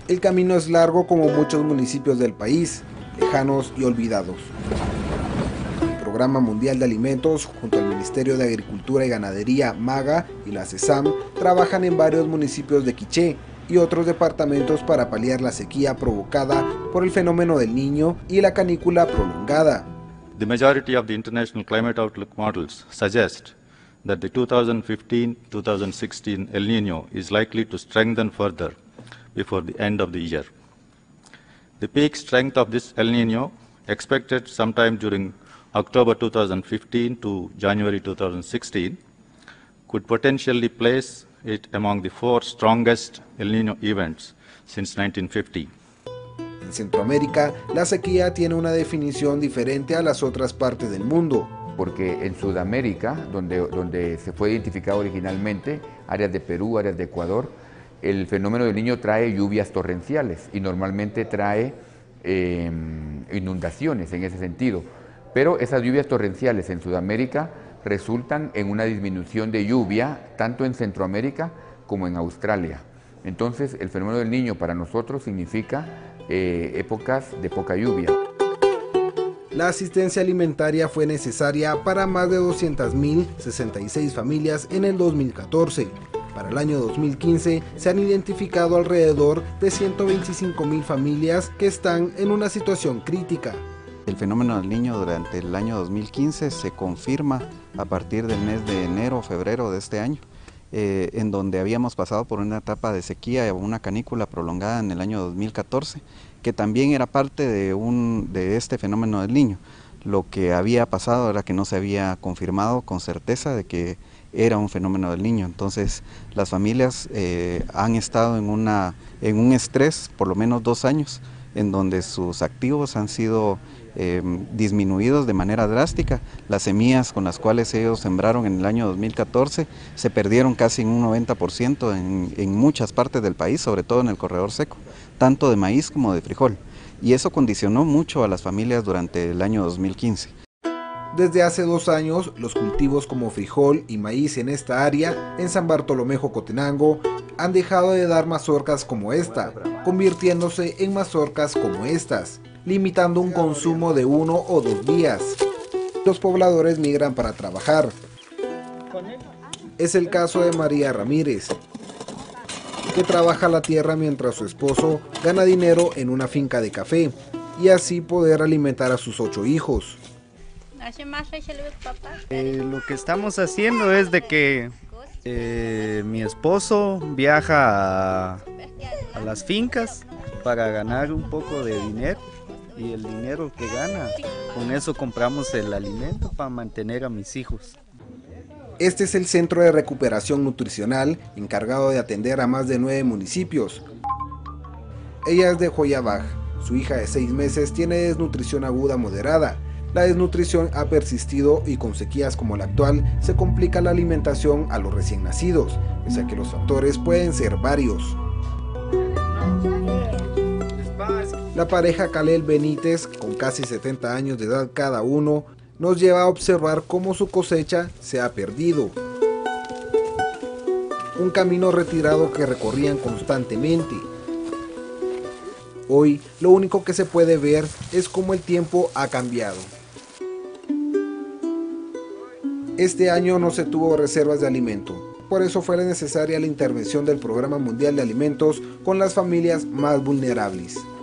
El camino es largo como muchos municipios del país, lejanos y olvidados. El Programa Mundial de Alimentos, junto al Ministerio de Agricultura y Ganadería, MAGA, y la CESAM, trabajan en varios municipios de Quiché y otros departamentos para paliar la sequía provocada por el fenómeno del Niño y la canícula prolongada. The majority of the international climate outlook models suggest that the 2015-2016 El Niño is likely to strengthen further before the end of the year. The peak strength of this El Niño, expected sometime during October 2015 to January 2016, could potentially place it among the 4 strongest El Niño events since 1950. En Centroamérica, la sequía tiene una definición diferente a las otras partes del mundo. Porque en Sudamérica, donde se fue identificado originalmente, áreas de Perú, áreas de Ecuador, el fenómeno del Niño trae lluvias torrenciales y normalmente trae inundaciones en ese sentido. Pero esas lluvias torrenciales en Sudamérica resultan en una disminución de lluvia tanto en Centroamérica como en Australia. Entonces el fenómeno del Niño para nosotros significa épocas de poca lluvia. La asistencia alimentaria fue necesaria para más de 200.066 familias en el 2014. Para el año 2015 se han identificado alrededor de 125.000 familias que están en una situación crítica. El fenómeno del Niño durante el año 2015 se confirma a partir del mes de enero o febrero de este año, en donde habíamos pasado por una etapa de sequía o una canícula prolongada en el año 2014, que también era parte de este fenómeno del Niño. Lo que había pasado era que no se había confirmado con certeza de que era un fenómeno del Niño. Entonces las familias han estado en un estrés por lo menos 2 años, en donde sus activos han sido disminuidos de manera drástica. Las semillas con las cuales ellos sembraron en el año 2014 se perdieron casi en un 90% en muchas partes del país, sobre todo en el corredor seco, tanto de maíz como de frijol. Y eso condicionó mucho a las familias durante el año 2015. Desde hace 2 años, los cultivos como frijol y maíz en esta área, en San Bartolomé Jocotenango, han dejado de dar mazorcas como esta, convirtiéndose en mazorcas como estas, limitando un consumo de 1 o 2 días. Los pobladores migran para trabajar. Es el caso de María Ramírez, que trabaja la tierra mientras su esposo gana dinero en una finca de café, y así poder alimentar a sus 8 hijos. Lo que estamos haciendo es de que mi esposo viaja a las fincas para ganar un poco de dinero, y el dinero que gana, con eso compramos el alimento para mantener a mis hijos. Este es el Centro de Recuperación Nutricional, encargado de atender a más de 9 municipios. Ella es de Joyabaj. Su hija de 6 meses tiene desnutrición aguda moderada. La desnutrición ha persistido y con sequías como la actual se complica la alimentación a los recién nacidos, pese a que los factores pueden ser varios. La pareja Kalel Benítez, con casi 70 años de edad cada uno, nos lleva a observar cómo su cosecha se ha perdido. Un camino retirado que recorrían constantemente. Hoy, lo único que se puede ver es cómo el tiempo ha cambiado. Este año no se tuvo reservas de alimento, por eso fue necesaria la intervención del Programa Mundial de Alimentos con las familias más vulnerables.